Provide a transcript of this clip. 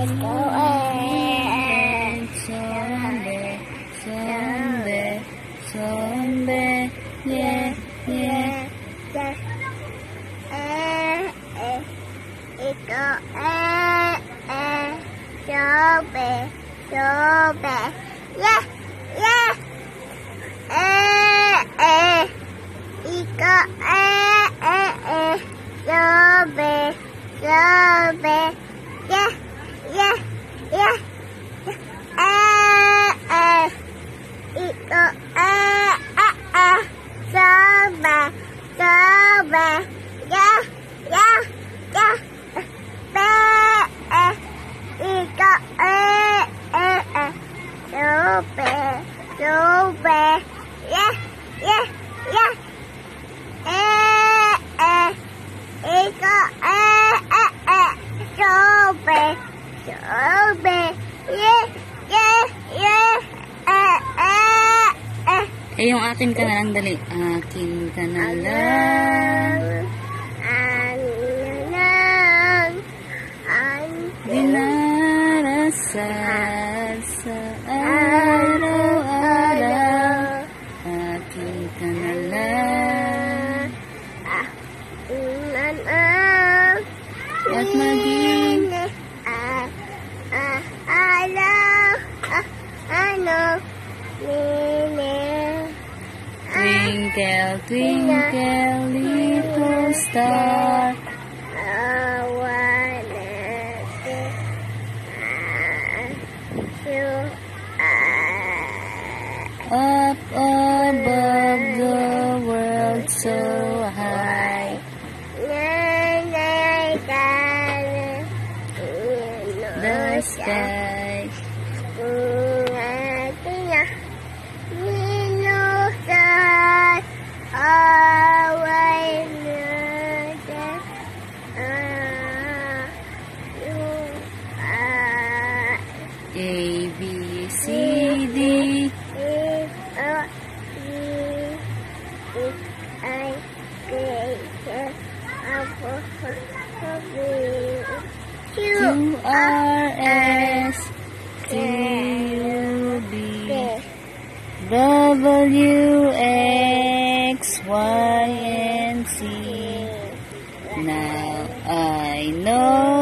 Zombie, yeah, yeah. Eh, yung akin ka na lang, dali. Akin ka na lang. Dinarasal sa araw-araw. Akin ka na lang. At maging twinkle, twinkle, little star. Up above the world so high. The sky. A, B, C, D. Q, R, S, T, U, V, W, X, Y, and Z. Now I know